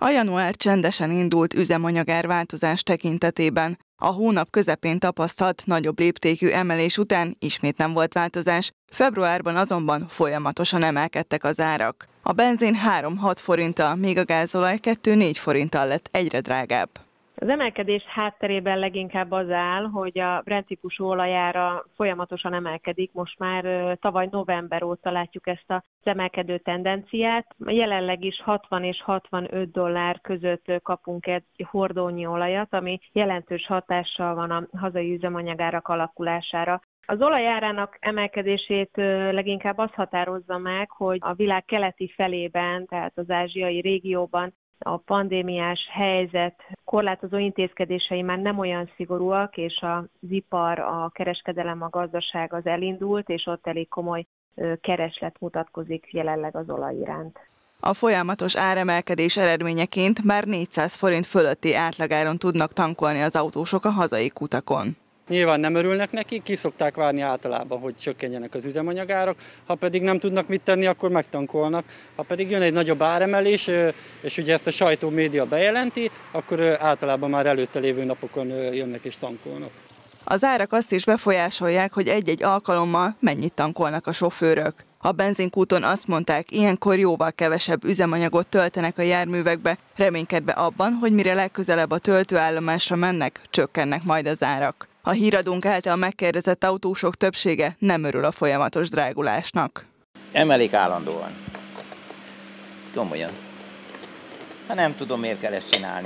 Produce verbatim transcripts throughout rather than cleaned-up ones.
A január csendesen indult üzemanyagárváltozás tekintetében. A hónap közepén tapasztalt nagyobb léptékű emelés után ismét nem volt változás, februárban azonban folyamatosan emelkedtek az árak. A benzin három-hat forinttal, míg a gázolaj kettő-négy forinttal lett egyre drágább. Az emelkedés hátterében leginkább az áll, hogy a Brent típusú olajára folyamatosan emelkedik. Most már tavaly november óta látjuk ezt az emelkedő tendenciát. Jelenleg is hatvan és hatvanöt dollár között kapunk egy hordónyi olajat, ami jelentős hatással van a hazai üzemanyagárak alakulására. Az olajárának emelkedését leginkább az határozza meg, hogy a világ keleti felében, tehát az ázsiai régióban a pandémiás helyzet korlátozó intézkedései már nem olyan szigorúak, és az ipar, a kereskedelem, a gazdaság az elindult, és ott elég komoly kereslet mutatkozik jelenleg az olaj iránt. A folyamatos áremelkedés eredményeként már négyszáz forint fölötti átlagáron tudnak tankolni az autósok a hazai kutakon. Nyilván nem örülnek neki, ki szokták várni általában, hogy csökkenjenek az üzemanyagárak, ha pedig nem tudnak mit tenni, akkor megtankolnak. Ha pedig jön egy nagyobb áremelés, és ugye ezt a sajtó média bejelenti, akkor általában már előtte lévő napokon jönnek és tankolnak. Az árak azt is befolyásolják, hogy egy-egy alkalommal mennyit tankolnak a sofőrök. A benzinkúton azt mondták, ilyenkor jóval kevesebb üzemanyagot töltenek a járművekbe, reménykedve abban, hogy mire legközelebb a töltőállomásra mennek, csökkennek majd az árak. A híradónk által megkérdezett autósok többsége nem örül a folyamatos drágulásnak. Emelik állandóan. Komolyan. Ha nem tudom, miért kell ezt csinálni.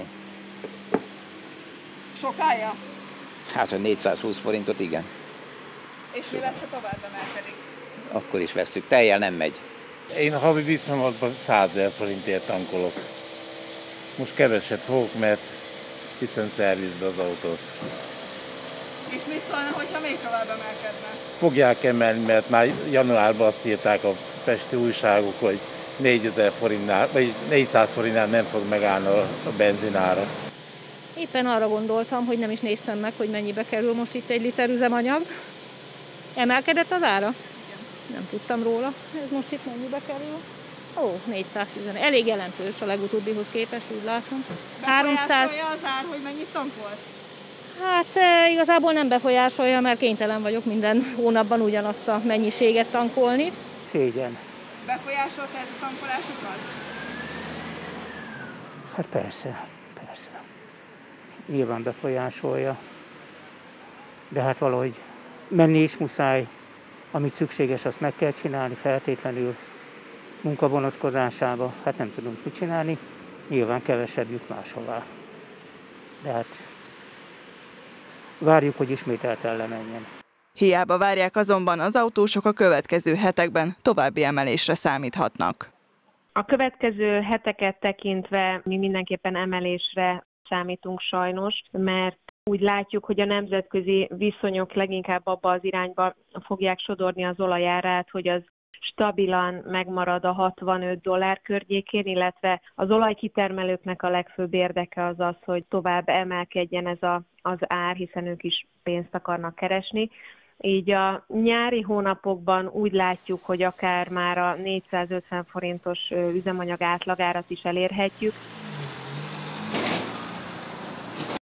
Sokája? Hát, hogy négyszázhúsz forintot, igen. És mi lesz, ha tovább emelkedik? Akkor is vesszük, tejjel nem megy. Én a havi viszonylatban százezer forintért tankolok. Most keveset fogok, mert viszem szervizbe az autót. És mit szólna, hogyha még tovább emelkedne? Fogják emelni, mert már januárban azt írták a pesti újságok, hogy négyezer forintnál, vagy négyszáz forintnál nem fog megállni a benzinára. Éppen arra gondoltam, hogy nem is néztem meg, hogy mennyibe kerül most itt egy liter üzemanyag. Emelkedett az ára? Igen. Nem tudtam róla. Ez most itt mennyibe kerül? Ó, négyszáztíz. Elég jelentős a legutóbbihoz képest, úgy látom. háromszáz... az ár, hogy mennyit tankolsz? Hát e, igazából nem befolyásolja, mert kénytelen vagyok minden hónapban ugyanazt a mennyiséget tankolni. Szégyen. Befolyásolta ez a tankolásokat? Hát persze, persze. Nyilván befolyásolja. De hát valahogy menni is muszáj. Amit szükséges, azt meg kell csinálni feltétlenül munkavonatkozásába. Hát nem tudunk mit csinálni. Nyilván kevesebb jut máshová. De hát várjuk, hogy ismételten lemenjen. Hiába várják azonban, az autósok a következő hetekben további emelésre számíthatnak. A következő heteket tekintve mi mindenképpen emelésre számítunk sajnos, mert úgy látjuk, hogy a nemzetközi viszonyok leginkább abba az irányba fogják sodorni az olajárát, hogy az stabilan megmarad a hatvanöt dollár környékén, illetve az olajkitermelőknek a legfőbb érdeke az az, hogy tovább emelkedjen ez a, az ár, hiszen ők is pénzt akarnak keresni. Így a nyári hónapokban úgy látjuk, hogy akár már a négyszázötven forintos üzemanyag átlagárat is elérhetjük.